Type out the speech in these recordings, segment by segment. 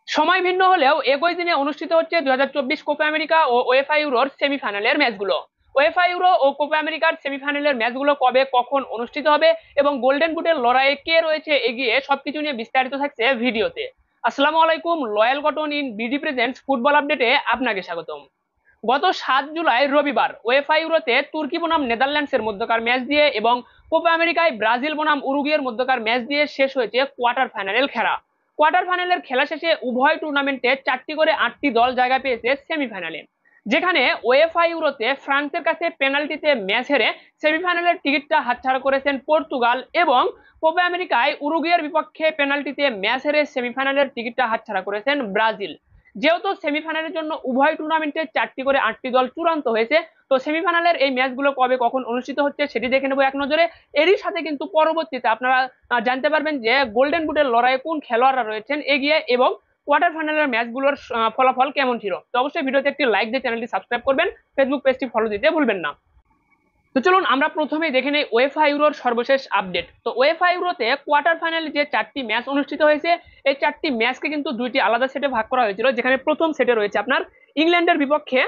সময় ভিন্ন হলেও একই দিনে অনুষ্ঠিত হচ্ছে 2024 কোপা আমেরিকা ও ওয়েফা ইউরোর সেমিফাইনালের ম্যাচগুলো। ওয়েফা ইউরো ও কোপা আমেরিকার সেমিফাইনালের ম্যাচগুলো কবে কখন অনুষ্ঠিত হবে এবং গোল্ডেন বুটের লড়াইয়ে কে রয়েছে এগিয়ে সবকিছু নিয়ে বিস্তারিত থাকছে ভিডিওতে। আসসালামু আলাইকুম, loyal cotton in BD presents football আপডেটে আপনাকে স্বাগতম। গত 7 জুলাই রবিবার ওয়েফা ইউরোতে তুর্কি বনাম নেদারল্যান্ডসের মধ্যকার ম্যাচ দিয়ে এবং কোপা আমেরিকায় ব্রাজিল বনাম উরুগুয়ের মধ্যকার ম্যাচ দিয়ে শেষ হয়েছে কোয়ার্টার ফাইনালের খেলা। কোয়ার্টার ফাইনালের খেলা শেষে উভয় টুর্নামেন্টে 4টি করে 8টি দল জায়গা পেয়েছে সেমিফাইনালে, যেখানে ওয়েফা ইউরোতে ফ্রান্সের কাছে পেনাল্টিতে ম্যাচ হেরে সেমিফাইনালের টিকিটটা হাতছাড়া করেছেন পর্তুগাল এবং কোপা আমেরিকায় উরুগুয়ের বিপক্ষে পেনাল্টিতে ম্যাচ হেরে সেমিফাইনালের টিকিটটা হাতছাড়া করেছেন ব্রাজিল। যেহেতু সেমিফাইনালের জন্য উভয় টুর্নামেন্টে 4টি করে 8টি দল চূড়ান্ত হয়েছে, তো সেমিফাইনালের এই ম্যাচগুলো কবে কখন অনুষ্ঠিত হচ্ছে সেটি দেখে নেবো এক নজরে। এরই সাথে কিন্তু পরবর্তীতে আপনারা জানতে পারবেন যে গোল্ডেন বুটের লড়াইয়ে কোন খেলোয়াড়রা রয়েছেন এগিয়ে এবং কোয়ার্টার ফাইনালের ম্যাচগুলোর ফলাফল কেমন ছিল। তো অবশ্যই ভিডিওতে একটি লাইক দিয়ে চ্যানেলটি সাবস্ক্রাইব করবেন, ফেসবুক পেজটি ফলো দিতে ভুলবেন না। তো চলুন আমরা প্রথমেই দেখে নেই ওয়েফা ইউরোর সর্বশেষ আপডেট। তো ওয়েফা ইউরোতে কোয়ার্টার ফাইনালে যে 4টি ম্যাচ অনুষ্ঠিত হয়েছে, এই 4টি ম্যাচকে কিন্তু 2টি আলাদা সেটে ভাগ করা হয়েছিল, যেখানে প্রথম সেটে রয়েছে আপনার ইংল্যান্ডের বিপক্ষে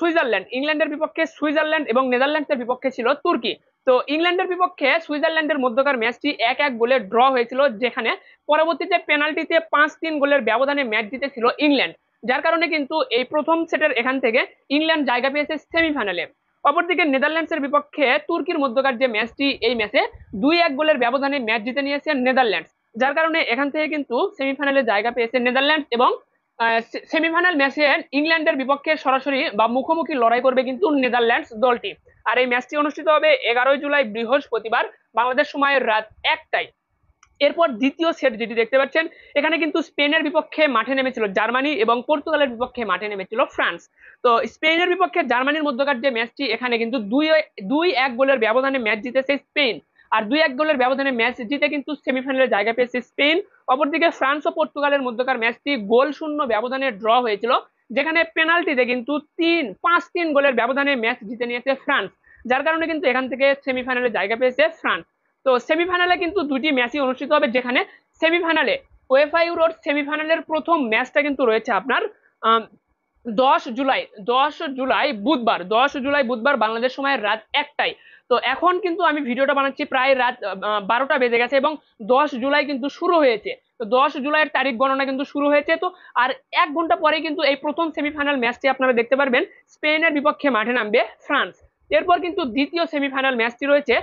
সুইজারল্যান্ড এবং নেদারল্যান্ডসের বিপক্ষে ছিল তুর্কি। তো ইংল্যান্ডের বিপক্ষে সুইজারল্যান্ডের মধ্যকার ম্যাচটি 1-1 গোলে ড্র হয়েছিল, যেখানে পরবর্তীতে পেনাল্টিতে 5-3 গোলের ব্যবধানে ম্যাচ জিতেছিল ইংল্যান্ড, যার কারণে কিন্তু এই প্রথম সেটের এখান থেকে ইংল্যান্ড জায়গা পেয়েছে সেমিফাইনালে। অপরদিকে নেদারল্যান্ডসের বিপক্ষে তুর্কির মধ্যকার যে ম্যাচটি, এই ম্যাচে 2-1 গোলের ব্যবধানে ম্যাচ জিতে নিয়েছে নেদারল্যান্ডস, যার কারণে এখান থেকে কিন্তু সেমিফাইনালে জায়গা পেয়েছে নেদারল্যান্ডস এবং সেমিফাইনাল ম্যাচে ইংল্যান্ডের বিপক্ষে সরাসরি বা মুখোমুখি লড়াই করবে কিন্তু নেদারল্যান্ডস দলটি। আর এই ম্যাচটি অনুষ্ঠিত হবে 11 জুলাই বৃহস্পতিবার বাংলাদেশ সময়ের রাত 1টায়। এরপর দ্বিতীয় সেট যেটি দেখতে পাচ্ছেন, এখানে কিন্তু স্পেনের বিপক্ষে মাঠে নেমেছিল জার্মানি এবং পর্তুগালের বিপক্ষে মাঠে নেমেছিল ফ্রান্স। তো স্পেনের বিপক্ষে জার্মানির মধ্যকার যে ম্যাচটি, এখানে কিন্তু 2-1 গোলের ব্যবধানে ম্যাচ জিতেছে স্পেন। আর 2-1 গোলের ব্যবধানে ম্যাচ জিতে কিন্তু সেমিফাইনালে জায়গা পেয়েছে স্পেন। অপরদিকে ফ্রান্স ও পর্তুগালের মধ্যকার ম্যাচটি গোল শূন্য ব্যবধানে ড্র হয়েছিল, যেখানে পেনাল্টিতে কিন্তু 5-3 গোলের ব্যবধানে ম্যাচ জিতে নিয়েছে ফ্রান্স, যার কারণে কিন্তু এখান থেকে সেমিফাইনালে জায়গা পেয়েছে ফ্রান্স। তো সেমিফাইনালে কিন্তু 2টি ম্যাচই অনুষ্ঠিত হবে, যেখানে সেমিফাইনালে ওয়েফা ইউরোর সেমিফাইনালের প্রথম ম্যাচটা কিন্তু রয়েছে আপনার 10 জুলাই 10 জুলাই বুধবার বাংলাদেশ সময়ের রাত 1টায়। তো এখন কিন্তু আমি ভিডিওটা বানাচ্ছি প্রায় রাত 12টা বেজে গেছে এবং 10 জুলাই কিন্তু শুরু হয়েছে। তো 10 জুলাইয়ের তারিখ গণনা কিন্তু শুরু হয়েছে। তো আর 1 ঘন্টা পরে কিন্তু এই প্রথম সেমিফাইনাল ম্যাচটি আপনারা দেখতে পারবেন, স্পেনের বিপক্ষে মাঠে নামবে ফ্রান্স। এরপর কিন্তু দ্বিতীয় সেমিফাইনাল ম্যাচটি রয়েছে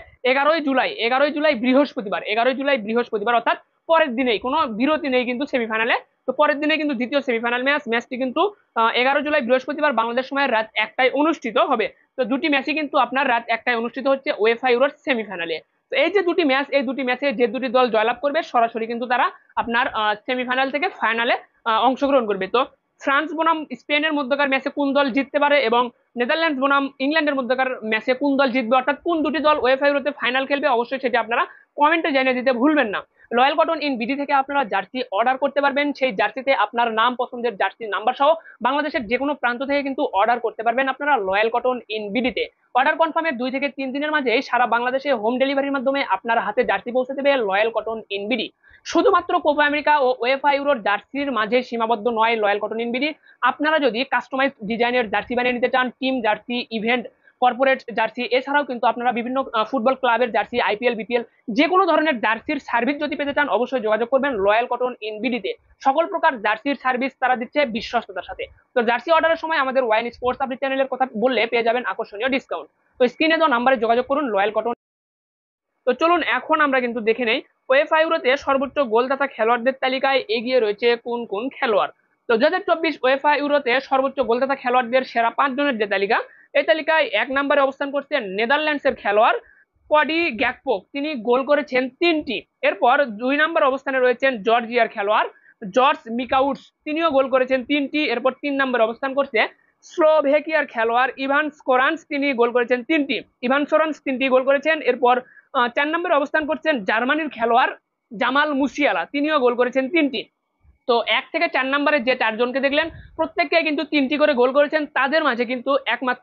11 জুলাই অর্থাৎ পরের দিনেই, কোনো বিরতি নেই কিন্তু সেমিফাইনালে। তো পরের দিনে কিন্তু দ্বিতীয় সেমিফাইনাল ম্যাচটি কিন্তু 11 জুলাই বৃহস্পতিবার বাংলাদেশ সময়ের রাত 1টায় অনুষ্ঠিত হবে। তো দুটি ম্যাচই কিন্তু আপনার রাত 1টায় অনুষ্ঠিত হচ্ছে ওয়েফা ইউরোর সেমিফাইনালে। তো এই যে দুটি ম্যাচ, এই দুটি ম্যাচে যে দুটি দল জয়লাভ করবে সরাসরি কিন্তু তারা আপনার সেমিফাইনাল থেকে ফাইনালে অংশগ্রহণ করবে। তো ফ্রান্স বনাম স্পেনের মধ্যকার ম্যাচে কোন দল জিততে পারে এবং নেদারল্যান্ডস বনাম ইংল্যান্ডের মধ্যকার ম্যাচে কোন দল জিতবে, অর্থাৎ কোন দুটি দল ওয়েফা ইউরোতে ফাইনাল খেলবে, অবশ্যই সেটি আপনারা কমেন্টে জানিয়ে দিতে ভুলবেন না। লয়াল কটন ইন বিডি থেকে আপনারা জার্সি অর্ডার করতে পারবেন, সেই জার্সিতে আপনার নাম পছন্দের জার্সি নাম্বার সহ বাংলাদেশের যে কোনো প্রান্ত থেকে কিন্তু অর্ডার করতে পারবেন আপনারা লয়াল কটন ইন বিডিতে। অর্ডার কনফার্মের 2 থেকে 3 দিনের মাঝে সারা বাংলাদেশে হোম ডেলিভারির মাধ্যমে আপনার হাতে জার্সি পৌঁছে দেবে লয়াল কটন ইন বিডি। শুধুমাত্র কোপা আমেরিকা ও ওয়েফা ইউরোর জার্সির মাঝে সীমাবদ্ধ নয় লয়াল কটন ইন বিডি। আপনারা যদি কাস্টমাইজ ডিজাইনের জার্সি বানিয়ে নিতে চান, team jersey, event, corporate jersey, এছাড়াও কিন্তু আপনারা বিভিন্ন ফুটবল ক্লাবের জার্সি, আইপিএল, বিপিএল, যে কোনো ধরনের জার্সির সার্ভিস যদি পেতে চান অবশ্যই যোগাযোগ করবেন লয়াল কটন ইন বিডিতে। সকল প্রকার জার্সির সার্ভিস তারা দিচ্ছে বিশ্বস্ততার সাথে। তো জার্সি অর্ডারের সময় আমাদের ওয়াইন স্পোর্টস আপডেট চ্যানেলের কথা বললে পেয়ে যাবেন আকর্ষণীয় ডিসকাউন্ট। তো স্ক্রিনে দেওয়া নাম্বারে যোগাযোগ করুন লয়াল কটন। তো চলুন এখন আমরা কিন্তু দেখে নেই ওয়েফা ইউরোতে সর্বোচ্চ গোলদাতা খেলোয়াড়দের তালিকায় এগিয়ে রয়েছে কোন কোন খেলোয়াড়। তো 2024 ওয়েফা ইউরোতে সর্বোচ্চ গোলদাতা খেলোয়াড়দের সেরা 5 জনের যে তালিকা, এই তালিকায় 1 নম্বরে অবস্থান করছে নেদারল্যান্ডসের খেলোয়াড় কডি গ্যাকপো, তিনি গোল করেছেন 3টি। এরপর 2 নম্বর অবস্থানে রয়েছেন জর্জিয়ার খেলোয়াড় জর্জ মিকাউটস, তিনিও গোল করেছেন 3টি। এরপর 3 নম্বরে অবস্থান করছে স্লোভেকিয়ার খেলোয়াড় ইভান স্কোরান্স, তিনি গোল করেছেন 3টি। ইভান সোরান্স 3টি গোল করেছেন। এরপর 4 নম্বরে অবস্থান করছেন জার্মানির খেলোয়াড় জামাল মুসিয়ালা, তিনিও গোল করেছেন 3টি। তো 1 থেকে 4 নম্বরে যে 4 জনকে দেখলেন প্রত্যেককে কিন্তু 3টি করে গোল করেছেন, তাদের মাঝে কিন্তু একমাত্র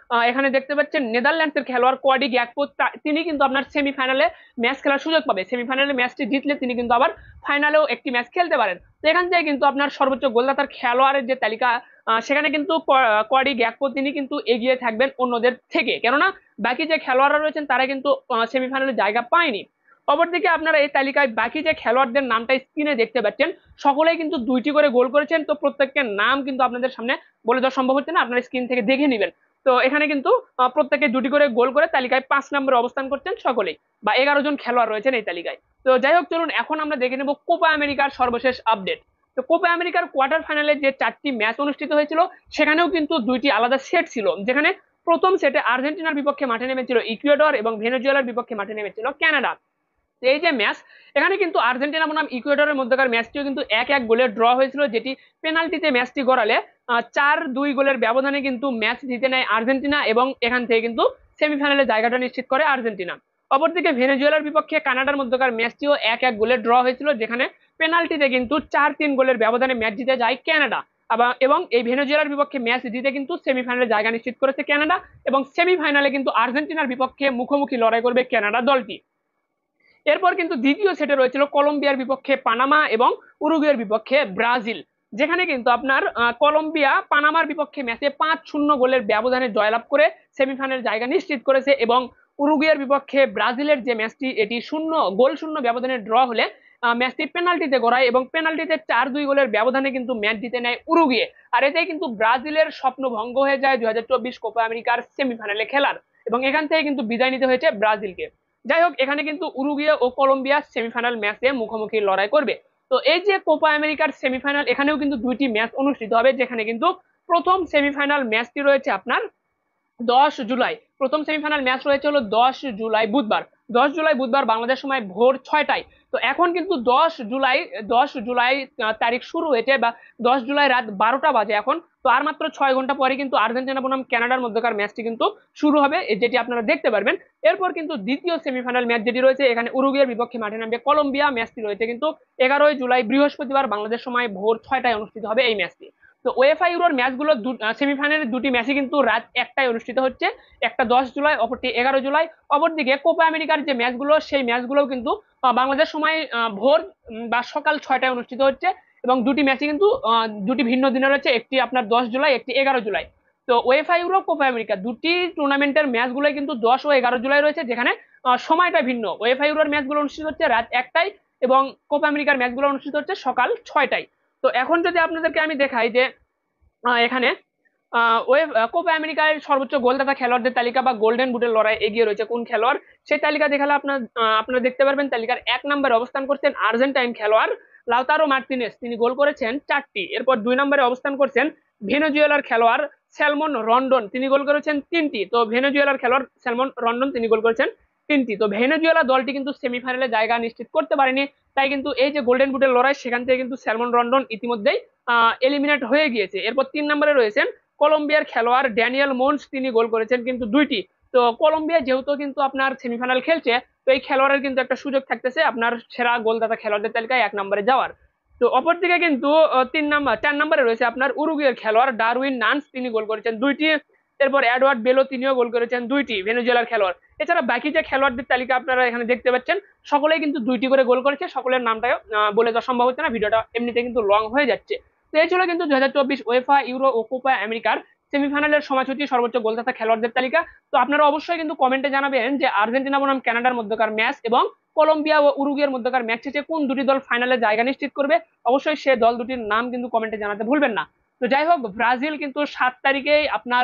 এখানে দেখতে পাচ্ছেন নেদারল্যান্ডসের খেলোয়াড় কোয়াডি গ্যাকপো, তিনি কিন্তু আপনার সেমিফাইনালে ম্যাচ খেলার সুযোগ পাবে। সেমিফাইনালে ম্যাচটি জিতলে তিনি কিন্তু আবার ফাইনালেও একটি ম্যাচ খেলতে পারেন। তো এখান থেকে কিন্তু আপনার সর্বোচ্চ গোলদাতার খেলোয়াড়ের যে তালিকা, সেখানে কিন্তু কোয়াডি গ্যাকপো তিনি কিন্তু এগিয়ে থাকবেন অন্যদের থেকে, কেননা বাকি যে খেলোয়াড়রা রয়েছেন তারা কিন্তু সেমিফাইনালে জায়গা পায়নি। অপরদিকে আপনারা এই তালিকায় বাকি যে খেলোয়াড়দের নামটা স্ক্রিনে দেখতে পাচ্ছেন, সকলেই কিন্তু 2টি করে গোল করেছেন। তো প্রত্যেকের নাম কিন্তু আপনাদের সামনে বলে দেওয়া সম্ভব হচ্ছে না, আপনারা স্ক্রিন থেকে দেখে নেবেন। তো এখানে কিন্তু প্রত্যেকে 2টি করে গোল করে তালিকায় 5 নম্বরে অবস্থান করছেন সকলেই, বা 11 জন খেলোয়াড় রয়েছেন এই তালিকায়। তো যাই হোক, চলুন এখন আমরা দেখে নেব কোপা আমেরিকার সর্বশেষ আপডেট। তো কোপা আমেরিকার কোয়ার্টার ফাইনালে যে 4টি ম্যাচ অনুষ্ঠিত হয়েছিল, সেখানেও কিন্তু 2টি আলাদা সেট ছিল, যেখানে প্রথম সেটে আর্জেন্টিনার বিপক্ষে মাঠে নেমেছিল ইকুয়েডর এবং ভেনেজুয়েলার বিপক্ষে মাঠে নেমেছিল কানাডা। এই যে ম্যাচ, এখানে কিন্তু আর্জেন্টিনা বনাম ইকুয়েডরের মধ্যকার ম্যাচটিও কিন্তু 1-1 গোলে ড্র হয়েছিল, যেটি পেনাল্টিতে ম্যাচটি গড়ালে 4-2 গোলের ব্যবধানে কিন্তু ম্যাচ জিতে নেয় আর্জেন্টিনা এবং এখান থেকে কিন্তু সেমিফাইনালে জায়গাটা নিশ্চিত করে আর্জেন্টিনা। অপরদিকে ভেনেজুয়েলার বিপক্ষে কানাডার মধ্যকার ম্যাচটিও 1-1 গোলে ড্র হয়েছিল, যেখানে পেনাল্টিতে কিন্তু 4-3 গোলের ব্যবধানে ম্যাচ জিতে যায় কানাডা। এবং এই ভেনেজুয়েলার বিপক্ষে ম্যাচ জিতে কিন্তু সেমিফাইনালে জায়গা নিশ্চিত করেছে কানাডা, এবং সেমিফাইনালে কিন্তু আর্জেন্টিনার বিপক্ষে মুখোমুখি লড়াই করবে কানাডা দলটি। এরপর কিন্তু দ্বিতীয় সেটে রয়েছিল কলম্বিয়ার বিপক্ষে পানামা এবং উরুগুয়ের বিপক্ষে ব্রাজিল, যেখানে কিন্তু আপনার কলম্বিয়া পানামার বিপক্ষে ম্যাচে 5-0 গোলের ব্যবধানে জয়লাভ করে সেমিফাইনাল জায়গা নিশ্চিত করেছে, এবং উরুগুয়ের বিপক্ষে ব্রাজিলের যে ম্যাচটি, এটি 0-0 ব্যবধানে ড্র হলে ম্যাচটি পেনাল্টিতে গড়ায় এবং পেনাল্টিতে 4-2 গোলের ব্যবধানে কিন্তু ম্যাচ জিতে নেয় উরুগুয়ে। আর এতেই কিন্তু ব্রাজিলের স্বপ্ন ভঙ্গ হয়ে যায় 2024 কোপা আমেরিকার সেমিফাইনালে খেলার, এবং এখান থেকে কিন্তু বিদায় নিতে হয়েছে ব্রাজিলকে। যাই হোক, এখানে কিন্তু উরুগুয়ে ও কলম্বিয়া সেমিফাইনাল ম্যাচে মুখোমুখি লড়াই করবে। তো এই যে কোপা আমেরিকার সেমিফাইনাল, এখানেও কিন্তু 2টি ম্যাচ অনুষ্ঠিত হবে, যেখানে কিন্তু প্রথম সেমিফাইনাল ম্যাচটি রয়েছে আপনার 10 জুলাই। প্রথম সেমিফাইনাল ম্যাচ রয়েছে হলো 10 জুলাই বুধবার। 10 জুলাই বুধবার বাংলাদেশ সময় ভোর 6টায়। তো এখন কিন্তু 10 জুলাই তারিখ শুরু হয়েছে, বা 10 জুলাই রাত 12টা বাজে এখন। তো আর মাত্র 6 ঘন্টা পরে কিন্তু আর্জেন্টিনা বনাম কানাডার মধ্যকার ম্যাচটি কিন্তু শুরু হবে, যেটি আপনারা দেখতে পারবেন। এরপর কিন্তু দ্বিতীয় সেমিফাইনাল ম্যাচ যেটি রয়েছে, এখানে উরুগুয়ের বিপক্ষে মাঠে নামবে কলম্বিয়া। ম্যাচটি রয়েছে কিন্তু 11 জুলাই বৃহস্পতিবার বাংলাদেশ সময় ভোর 6টায় অনুষ্ঠিত হবে এই ম্যাচটি। তো ওয়েফা ইউরোর ম্যাচগুলো সেমিফাইনালের 2টি ম্যাচই কিন্তু রাত 1টায় অনুষ্ঠিত হচ্ছে, একটা 10 জুলাই, অপরটি 11 জুলাই। অপরদিকে কোপা আমেরিকার যে ম্যাচগুলো, সেই ম্যাচগুলো কিন্তু বাংলাদেশ সময় ভোর বা সকাল 6টায় অনুষ্ঠিত হচ্ছে, এবং 2টি ম্যাচই কিন্তু 2টি ভিন্ন দিনে রয়েছে, একটি আপনার 10 জুলাই, একটি 11 জুলাই। তো ওয়েফা ইউরো কোপা আমেরিকা 2টি টুর্নামেন্টের ম্যাচগুলো কিন্তু 10 ও 11 জুলাই রয়েছে, যেখানে সময়টা ভিন্ন। ওয়েফা ইউরোর ম্যাচগুলো অনুষ্ঠিত হচ্ছে রাত 1টায়, এবং কোপা আমেরিকার ম্যাচগুলো অনুষ্ঠিত হচ্ছে সকাল 6টায়। তো এখন যদি আপনাদেরকে আমি দেখাই যে এখানে কোপা আমেরিকায় সর্বোচ্চ গোলদাতা খেলোয়াড়দের তালিকা বা গোল্ডেন বুটের লড়াই এগিয়ে রয়েছে কোন খেলোয়াড়, সেই তালিকা দেখালে আপনারা দেখতে পারবেন তালিকার 1 নম্বরে অবস্থান করছেন আর্জেন্টাইন খেলোয়াড় লাউতারো মার্টিনেস, তিনি গোল করেছেন 4টি। এরপর 2 নম্বরে অবস্থান করছেন ভেনেজুয়েলার খেলোয়াড় স্যালমন রন্ডন, তিনি গোল করেছেন 3টি। তো ভেনেজুয়েলার খেলোয়াড় স্যালমন রন্ডন তিনি গোল করেছেন 3টি। তো ভেনেজুয়েলা দলটি কিন্তু সেমিফাইনালে জায়গা নিশ্চিত করতে পারেনি, তাই কিন্তু এই যে গোল্ডেন বুটের লড়াই, সেখান থেকে কিন্তু স্যালমন রন্ডন ইতিমধ্যেই এলিমিনেট হয়ে গিয়েছে। এরপর 3 নম্বরে রয়েছেন কলম্বিয়ার খেলোয়াড় ড্যানিয়েল মোন্স, তিনি গোল করেছেন কিন্তু 2টি। তো কলম্বিয়া যেহেতু কিন্তু আপনার সেমিফাইনাল খেলছে, তো এই খেলোয়াড়ের কিন্তু একটা সুযোগ থাকতেছে আপনার সেরা গোলদাতা খেলোয়াড়দের তালিকায় 1 নম্বরে যাওয়ার। তো অপরদিকে কিন্তু 4 নম্বরে রয়েছে আপনার উরুগুয়ের খেলোয়াড় ডারউইন নান্স, তিনি গোল করেছেন 2টি। এরপর এডওয়ার্ড বেলো, তিনিও গোল করেছেন 2টি, ভেনেজুয়েলার খেলোয়াড়। এছাড়া বাকি যে খেলোয়াড়দের তালিকা আপনারা এখানে দেখতে পাচ্ছেন, সকলেই কিন্তু 2টি করে গোল করেছে। সকলের নামটাও বলে দেওয়া সম্ভব হচ্ছে না, ভিডিওটা এমনিতে কিন্তু লং হয়ে যাচ্ছে। তো এই ছিল কিন্তু 2024 ওয়েফা ইউরো ও কোপা আমেরিকার সেমিফাইনালের সময়সূচি, সর্বোচ্চ গোলদাতা খেলোয়াড়দের তালিকা। তো আপনারা অবশ্যই কিন্তু কমেন্টে জানাবেন যে আর্জেন্টিনা বনাম কানাডার মধ্যকার ম্যাচ এবং কলম্বিয়া ও উরুগুয়ের মধ্যকার ম্যাচ শেষে কোন 2টি দল ফাইনালে জায়গা নিশ্চিত করবে। অবশ্যই সে দল 2টির নাম কিন্তু কমেন্টে জানাতে ভুলবেন না। তো যাই হোক, ব্রাজিল কিন্তু 7 তারিখেই আপনার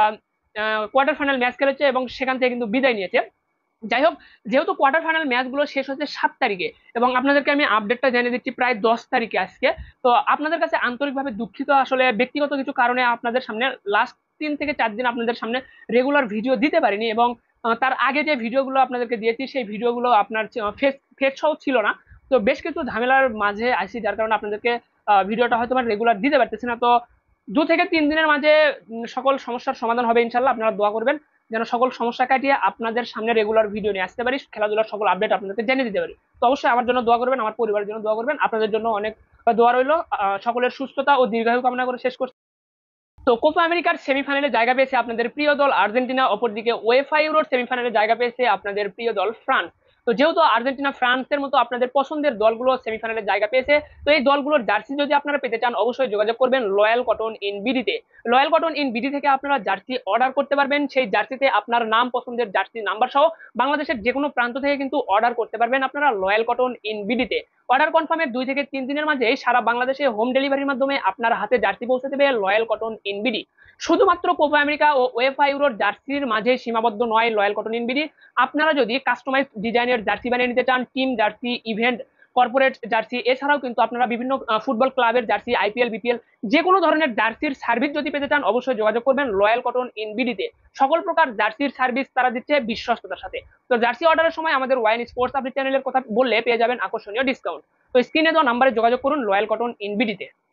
কোয়ার্টার ফাইনাল ম্যাচ খেলেছে এবং সেখান থেকে কিন্তু বিদায় নিয়েছে। যাই হোক, যেহেতু কোয়ার্টার ফাইনাল ম্যাচগুলো শেষ হচ্ছে 7 তারিখে, এবং আপনাদেরকে আমি আপডেটটা জানিয়ে দিচ্ছি প্রায় 10 তারিখে আজকে। তো আপনাদের কাছে আন্তরিকভাবে দুঃখিত, আসলে ব্যক্তিগত কিছু কারণে আপনাদের সামনে লাস্ট 3 থেকে 4 দিন আপনাদের সামনে রেগুলার ভিডিও দিতে পারিনি, এবং তার আগে যে ভিডিওগুলো আপনাদেরকে দিয়েছি সেই ভিডিওগুলো আপনার ফেস সহ ছিল না। তো বেশ কিছু ঝামেলার মাঝে আসি, যার কারণে আপনাদেরকে ভিডিওটা হয়তো রেগুলার দিতে পারতেছি না। তো 2 থেকে 3 দিনের মাঝে সকল সমস্যার সমাধান হবে ইনশাল্লাহ। আপনারা দোয়া করবেন যেন সকল সমস্যা কাটিয়ে আপনাদের সামনে রেগুলার ভিডিও নিয়ে আসতে পারি, খেলাধুলার সকল আপডেট আপনাদেরকে জানিয়ে দিতে পারি। তো অবশ্যই আমার জন্য দোয়া করবেন, আমার পরিবারের জন্য দোয়া করবেন, আপনাদের জন্য অনেক দোয়া রইল। সকলের সুস্থতা ও দীর্ঘায়ু কামনা করে শেষ করছি। তো কোপা আমেরিকার সেমিফাইনালে জায়গা পেয়েছে আপনাদের প্রিয় দল আর্জেন্টিনা, অপরদিকে ওয়েফা ইউরোর সেমিফাইনালে জায়গা পেয়েছে আপনাদের প্রিয় দল ফ্রান্স। তো যেহেতু আর্জেন্টিনা ফ্রান্সের মতো আপনাদের পছন্দের দলগুলো সেমিফাইনালে জায়গা পেয়েছে, তো এই দলগুলোর জার্সি যদি আপনারা পেতে চান অবশ্যই যোগাযোগ করবেন লয়াল কটন ইন বিডিতে। লয়াল কটন ইন বিডি থেকে আপনারা জার্সি অর্ডার করতে পারবেন। সেই জার্সিতে আপনার নাম পছন্দের জার্সি নাম্বার সহ বাংলাদেশের যে কোনো প্রান্ত থেকে কিন্তু অর্ডার করতে পারবেন আপনারা লয়াল কটন ইন বিডিতে। অর্ডার কনফার্মের 2 থেকে 3 দিনের মাঝে সারা বাংলাদেশে হোম ডেলিভারির মাধ্যমে আপনার হাতে জার্সি পৌঁছে দেবে লয়াল কটন ইন বিডি। শুধুমাত্র কোপা আমেরিকা ও ওয়েফা ইউরোর জার্সির মাঝে সীমাবদ্ধ নয় লয়াল কটন ইন বিডি। আপনারা যদি কাস্টমাইজ ডিজাইনের জার্সি বানিয়ে নিতে চান, team jersey, event, corporate jersey, এছাড়াও কিন্তু আপনারা বিভিন্ন ফুটবল ক্লাবের জার্সি, আইপিএল, বিপিএল যে কোনো ধরনের জার্সির সার্ভিস যদি পেতে চান অবশ্যই যোগাযোগ করবেন লয়াল কটন ইন বিডিতে। সকল প্রকার জার্সির সার্ভিস তারা দিচ্ছে বিশ্বস্ততার সাথে। তো জার্সি অর্ডারের সময় আমাদের ওয়াইন স্পোর্টস আপডেট চ্যানেলের কথা বললে পেয়ে যাবেন আকর্ষণীয় ডিসকাউন্ট। তো স্ক্রিনে দেওয়া নাম্বারে যোগাযোগ করুন লয়াল কটন ইন বিডিতে।